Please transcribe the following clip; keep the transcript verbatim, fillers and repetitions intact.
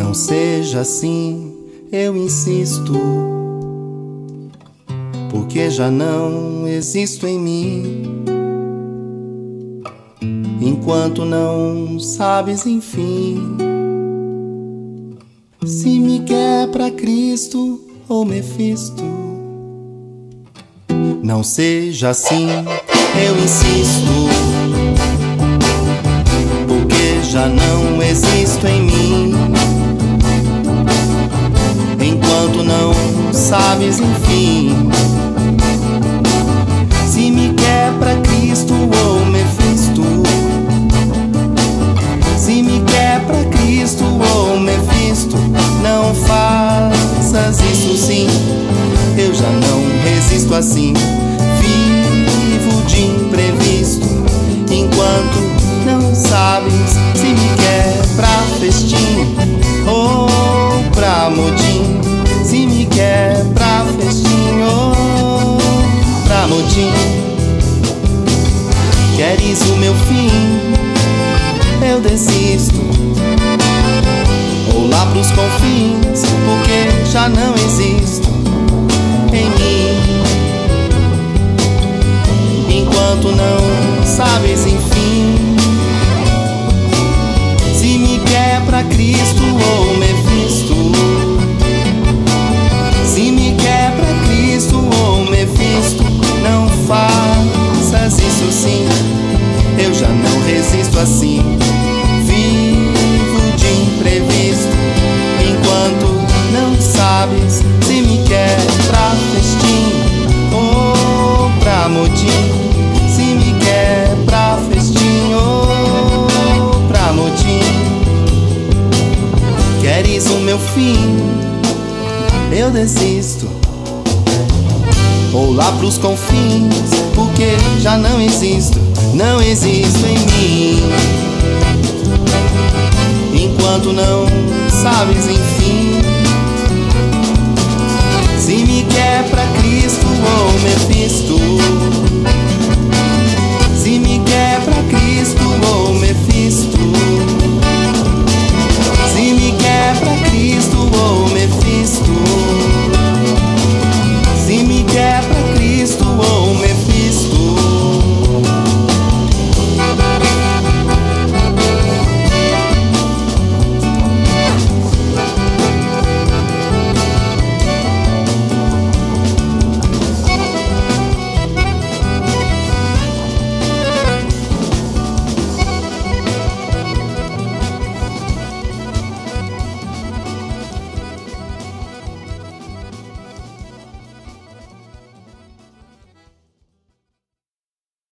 Não seja assim, eu insisto, porque já não existo em mim. Enquanto não sabes, enfim, se me quer pra Cristo ou Mefisto. Não seja assim, eu insisto, porque já não existo em mim. Enquanto não sabes, enfim, se me quer pra Cristo ou Mefisto. Se me quer pra Cristo ou Mefisto, não faças isso sim, eu já não resisto assim. Vivo de imprevisto, enquanto não sabes se me quer pra festim ou pra motim. Se me quer pra festim ou pra motim. Queres o meu fim? Eu desisto, ou lá pros confins, porque já não existo em mim. Enquanto não sabes, enfim, se me quer pra Cristo ou Mefisto. Se me quer pra Cristo ou Mefisto, não faças isso sim, eu já não resisto assim. Vivo de imprevisto, enquanto não sabes se me quer pra festim ou pra motim. Se me quer pra festim ou pra motim. Queres o meu fim? Eu desisto, ou lá pros confins, porque já não existo, não existo em mim. Enquanto não sabes, enfim, se me quer pra Cristo ou Mefisto.